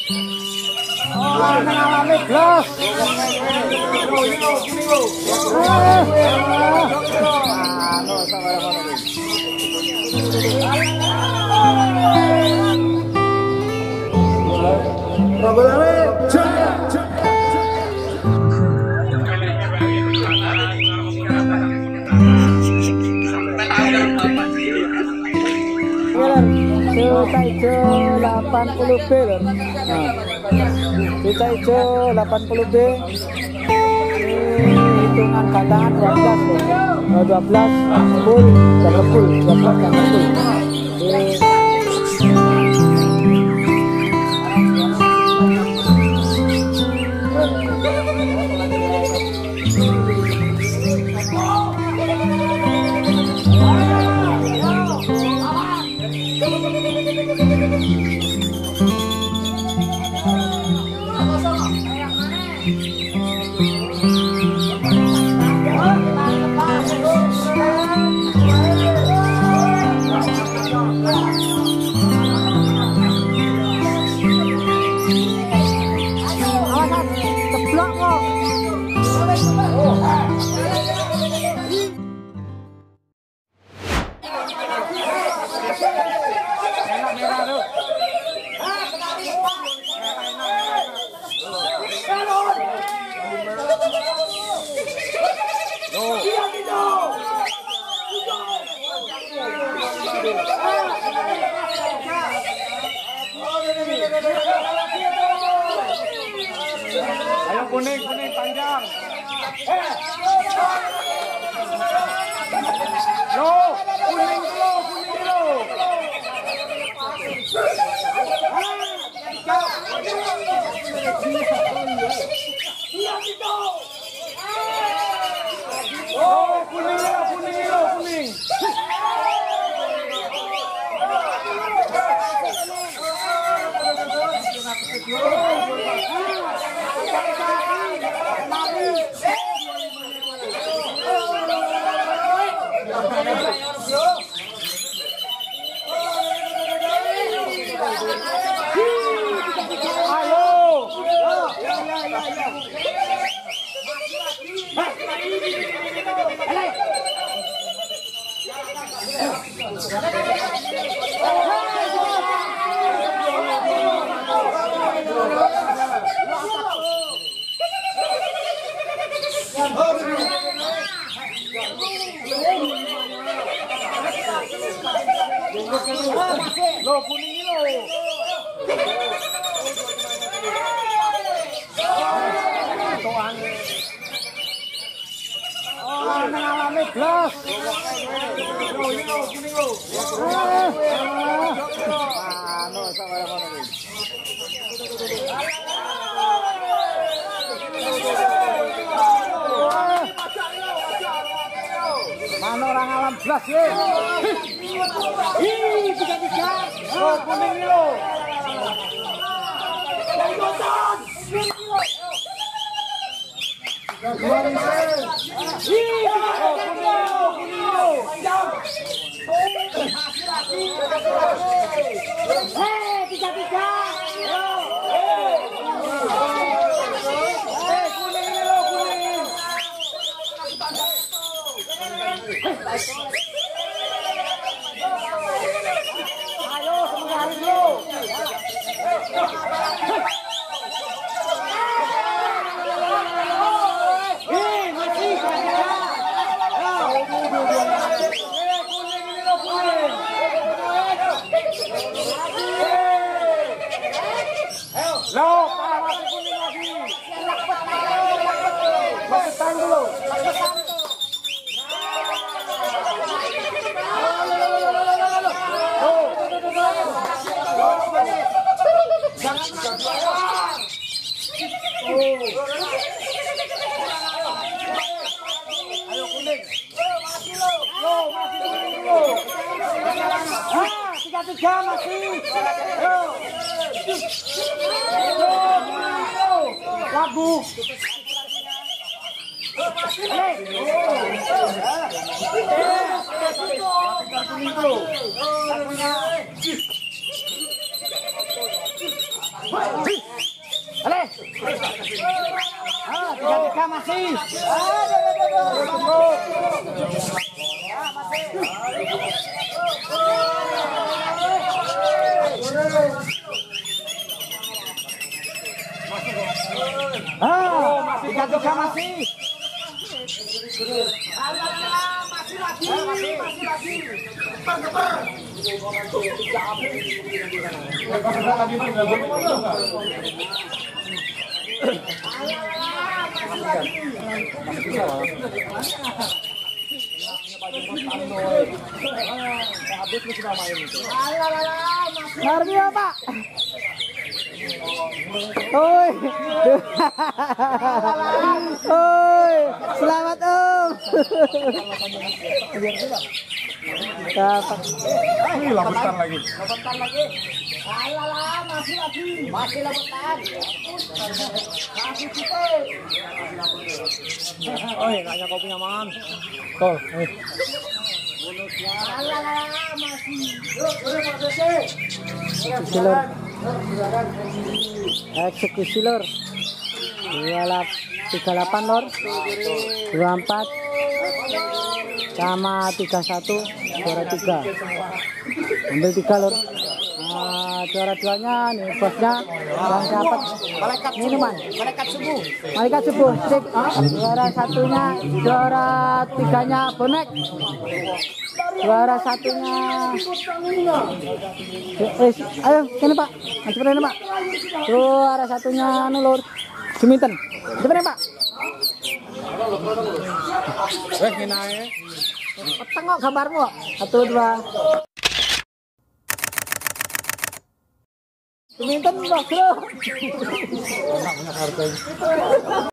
Oh, mengalami blos. Cuca hijau 80B lho. Cuca hijau 80B. Hitungan gantangan 12 lho. 12 full dan full, 12 dan full. Ayo kuning panjang. Lo, kuning dulu. Oh, kuning. Lo kuning lo. Oh, mengalami blos. Kuning lo. Mana orang alam blos ya? Ih, 3-3. Oh, kuning lo. Ayo, sebentar dulu. Lo, masih kuning lagi. Masih tahan dulu. Ayo kuning. Lo, masih kuning lo. 3-3 masih. Lagu. Kuning lo. masih. Tiga masih. Masih lagi. Harga Pak. Oi. Oi, selamat Om. Dapat. Ini lamputan lagi. Alah, masih lagi. Masih lamputan. Masih kita. Oi, nanya kopinya man. Tol. Alah, masih. Silur. Eksekusi lor. 38 lor. 24 sama 31 juara 3. Ambil 3 lor. Nah, juara 2-nya nih bosnya yang dapat minuman. Malaikat subuh. Sip. Juara 1-nya, juara 3-nya bonek. Juara 1-nya. Ayo sini Pak. Sebentar ini Pak. Juara 1-nya anu lur. Juminten. Sebentar Pak. Peteng kok gambarmu kok. 1 2. Juminten Bos, Bro.